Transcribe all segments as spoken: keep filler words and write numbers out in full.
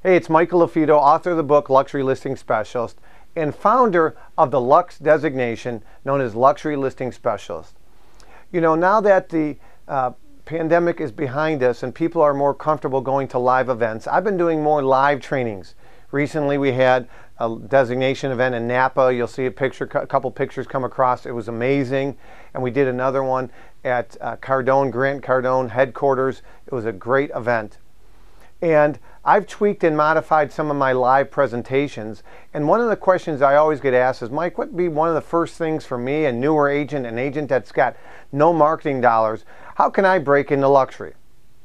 Hey, it's Michael LaFido, author of the book Luxury Listing Specialist and founder of the LUXE designation known as Luxury Listing Specialist. You know, now that the uh, pandemic is behind us and people are more comfortable going to live events, I've been doing more live trainings. Recently we had a designation event in Napa. You'll see a picture, a couple pictures come across. It was amazing. And we did another one at uh, Cardone, Grant Cardone headquarters. It was a great event. And I've tweaked and modified some of my live presentations. And one of the questions I always get asked is, Mike, what would be one of the first things for me, a newer agent, an agent that's got no marketing dollars, how can I break into luxury?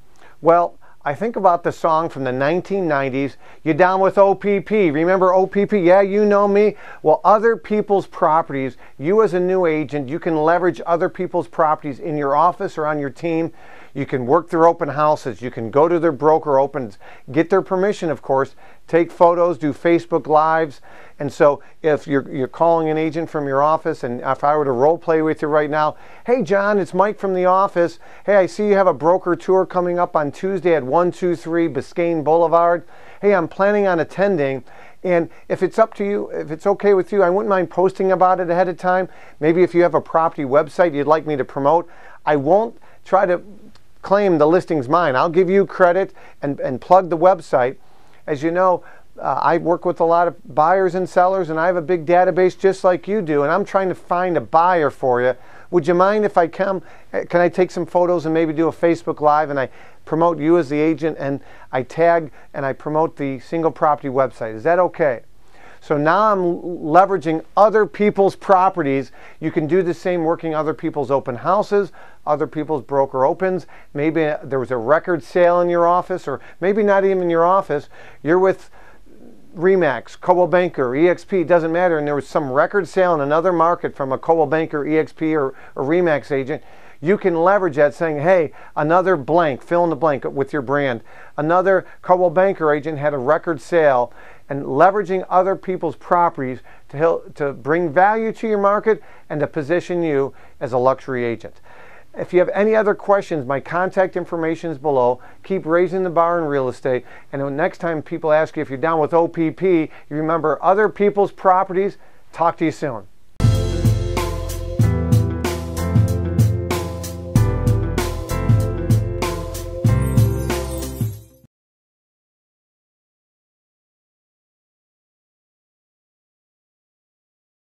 Well, I think about the song from the nineteen nineties, You Down with O P P. Remember O P P? Yeah, you know me. Well, other people's properties, you as a new agent, you can leverage other people's properties in your office or on your team. You can work their open houses. You can go to their broker opens, get their permission, of course, take photos, do Facebook Lives. And so if you're, you're calling an agent from your office, and if I were to role play with you right now, hey, John, it's Mike from the office. Hey, I see you have a broker tour coming up on Tuesday at one two three Biscayne Boulevard. Hey, I'm planning on attending. And if it's up to you, if it's okay with you, I wouldn't mind posting about it ahead of time. Maybe if you have a property website you'd like me to promote, I won't try to claim the listing's mine. I'll give you credit and, and plug the website. As you know, uh, I work with a lot of buyers and sellers, and I have a big database just like you do, and I'm trying to find a buyer for you. Would you mind if I come, can I take some photos and maybe do a Facebook Live, and I promote you as the agent, and I tag and I promote the single property website? Is that okay? So now I'm leveraging other people's properties. You can do the same working other people's open houses, other people's broker opens. Maybe there was a record sale in your office, or maybe not even in your office. You're with Remax, Coldwell Banker, E X P, doesn't matter, and there was some record sale in another market from a Coldwell Banker, E X P, or a Remax agent. You can leverage that saying, hey, another blank, fill in the blank with your brand. Another Coldwell Banker agent had a record sale, and leveraging other people's properties to, help, to bring value to your market and to position you as a luxury agent. If you have any other questions, my contact information is below. Keep raising the bar in real estate. And the next time people ask you if you're down with O P P, you remember other people's properties. Talk to you soon.